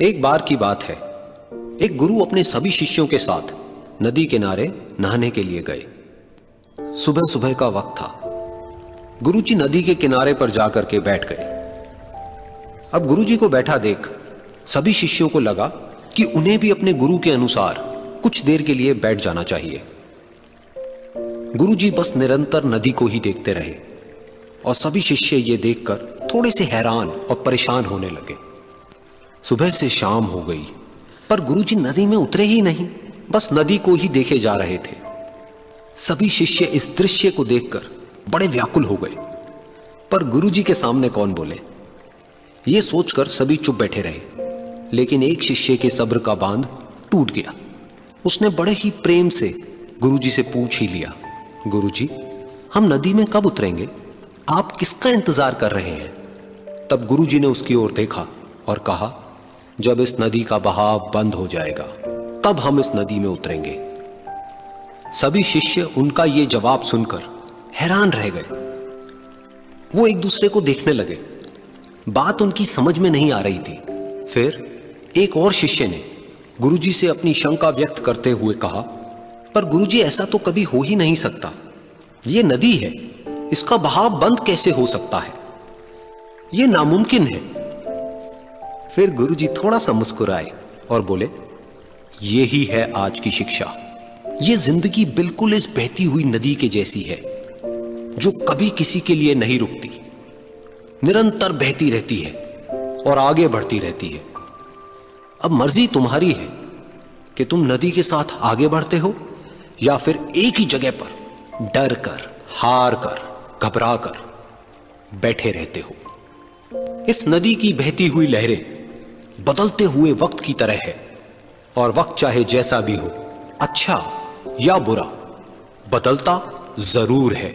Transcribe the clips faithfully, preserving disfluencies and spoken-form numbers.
एक बार की बात है, एक गुरु अपने सभी शिष्यों के साथ नदी किनारे नहाने के लिए गए। सुबह सुबह का वक्त था। गुरुजी नदी के किनारे पर जाकर के बैठ गए। अब गुरुजी को बैठा देख सभी शिष्यों को लगा कि उन्हें भी अपने गुरु के अनुसार कुछ देर के लिए बैठ जाना चाहिए। गुरुजी बस निरंतर नदी को ही देखते रहे और सभी शिष्य ये देखकर थोड़े से हैरान और परेशान होने लगे। सुबह से शाम हो गई पर गुरुजी नदी में उतरे ही नहीं, बस नदी को ही देखे जा रहे थे। सभी शिष्य इस दृश्य को देखकर बड़े व्याकुल हो गए, पर गुरुजी के सामने कौन बोले, ये सोचकर सभी चुप बैठे रहे। लेकिन एक शिष्य के सब्र का बांध टूट गया। उसने बड़े ही प्रेम से गुरुजी से पूछ ही लिया, गुरुजी, हम नदी में कब उतरेंगे? आप किसका इंतजार कर रहे हैं? तब गुरुजी ने उसकी ओर देखा और कहा, जब इस नदी का बहाव बंद हो जाएगा तब हम इस नदी में उतरेंगे। सभी शिष्य उनका ये जवाब सुनकर हैरान रह गए। वो एक दूसरे को देखने लगे। बात उनकी समझ में नहीं आ रही थी। फिर एक और शिष्य ने गुरुजी से अपनी शंका व्यक्त करते हुए कहा, पर गुरुजी, ऐसा तो कभी हो ही नहीं सकता। ये नदी है, इसका बहाव बंद कैसे हो सकता है? यह नामुमकिन है। फिर गुरुजी थोड़ा सा मुस्कुराए और बोले, यही है आज की शिक्षा। यह जिंदगी बिल्कुल इस बहती हुई नदी के जैसी है जो कभी किसी के लिए नहीं रुकती, निरंतर बहती रहती है और आगे बढ़ती रहती है। अब मर्जी तुम्हारी है कि तुम नदी के साथ आगे बढ़ते हो या फिर एक ही जगह पर डर कर, हार कर, घबरा कर बैठे रहते हो। इस नदी की बहती हुई लहरें बदलते हुए वक्त की तरह है और वक्त चाहे जैसा भी हो, अच्छा या बुरा, बदलता जरूर है।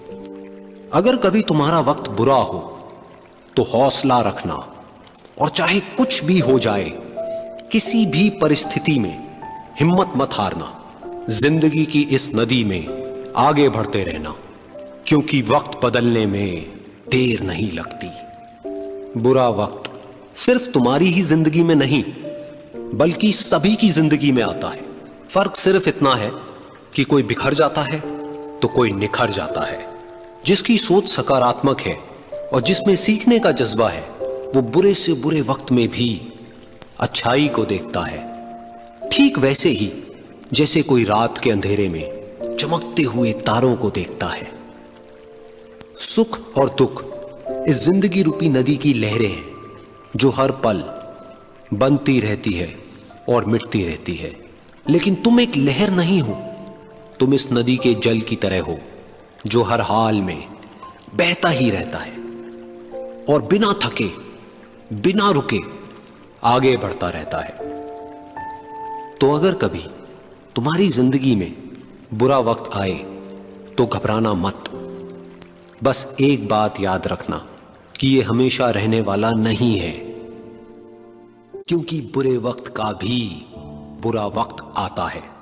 अगर कभी तुम्हारा वक्त बुरा हो तो हौसला रखना और चाहे कुछ भी हो जाए, किसी भी परिस्थिति में हिम्मत मत हारना। जिंदगी की इस नदी में आगे बढ़ते रहना, क्योंकि वक्त बदलने में देर नहीं लगती। बुरा वक्त सिर्फ तुम्हारी ही जिंदगी में नहीं बल्कि सभी की जिंदगी में आता है। फर्क सिर्फ इतना है कि कोई बिखर जाता है तो कोई निखर जाता है। जिसकी सोच सकारात्मक है और जिसमें सीखने का जज्बा है, वो बुरे से बुरे वक्त में भी अच्छाई को देखता है। ठीक वैसे ही जैसे कोई रात के अंधेरे में चमकते हुए तारों को देखता है। सुख और दुख इस जिंदगी रूपी नदी की लहरें हैं जो हर पल बनती रहती है और मिटती रहती है। लेकिन तुम एक लहर नहीं हो, तुम इस नदी के जल की तरह हो जो हर हाल में बहता ही रहता है और बिना थके, बिना रुके आगे बढ़ता रहता है। तो अगर कभी तुम्हारी जिंदगी में बुरा वक्त आए तो घबराना मत। बस एक बात याद रखना कि ये हमेशा रहने वाला नहीं है, क्योंकि बुरे वक्त का भी बुरा वक्त आता है।